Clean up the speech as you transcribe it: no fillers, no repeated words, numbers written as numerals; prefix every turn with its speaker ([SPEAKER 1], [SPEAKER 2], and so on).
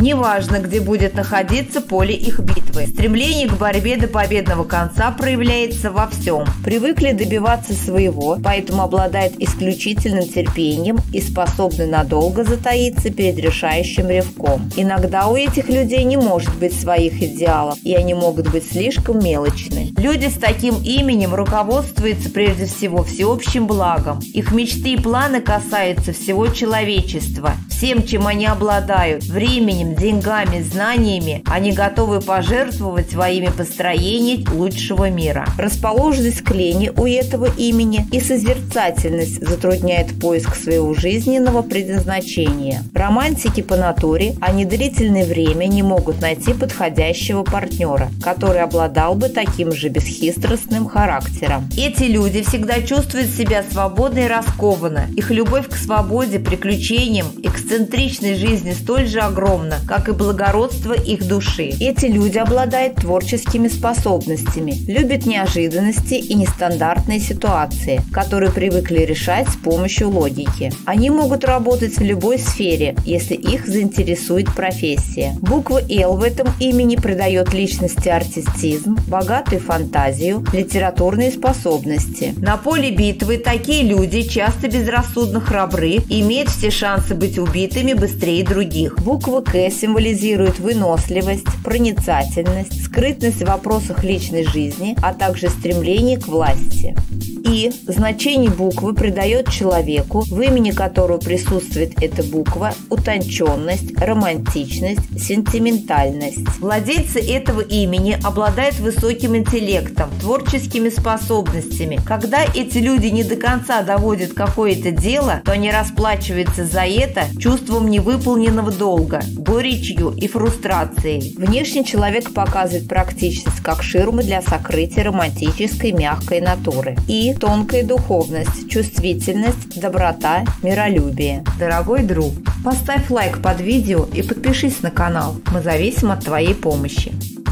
[SPEAKER 1] Неважно, где будет находиться поле их битвы. Стремление к борьбе до победного конца проявляется во всем. Привыкли добиваться своего, поэтому обладают исключительным терпением и способны надолго затаиться перед решающим рывком. Иногда у этих людей не может быть своих идеалов, и они могут быть слишком мелочны. Люди с таким именем руководствуются прежде всего всеобщим благом. Их мечты и планы касаются всего человечества. Всем, чем они обладают, временем, деньгами, знаниями, они готовы пожертвовать во имя построения лучшего мира. Расположенность к лени у этого имени и созерцательность затрудняет поиск своего жизненного предназначения. Романтики по натуре, они длительное время не могут найти подходящего партнера, который обладал бы таким же бесхитростным характером. Эти люди всегда чувствуют себя свободно и раскованно. Их любовь к свободе, приключениям, эксцентричной жизни столь же огромна, как и благородство их души. Эти люди обладают творческими способностями, любят неожиданности и нестандартные ситуации, которые привыкли решать с помощью логики. Они могут работать в любой сфере, если их заинтересует профессия. Буква «Л» в этом имени придает личности артистизм, богатую фантазию, литературные способности. На поле битвы такие люди часто безрассудно храбры и имеют все шансы быть убитыми быстрее других. Буква «К» символизирует выносливость, проницательность, скрытность в вопросах личной жизни, а также стремление к власти. И значение буквы придает человеку, в имени которого присутствует эта буква, утонченность, романтичность, сентиментальность. Владельцы этого имени обладают высоким интеллектом, творческими способностями. Когда эти люди не до конца доводят какое-то дело, то они расплачиваются за это чувством невыполненного долга, горечью и фрустрацией. Внешне человек показывает практичность как ширмы для сокрытия романтической мягкой натуры. И тонкая духовность, чувствительность, доброта, миролюбие. Дорогой друг, поставь лайк под видео и подпишись на канал. Мы зависим от твоей помощи.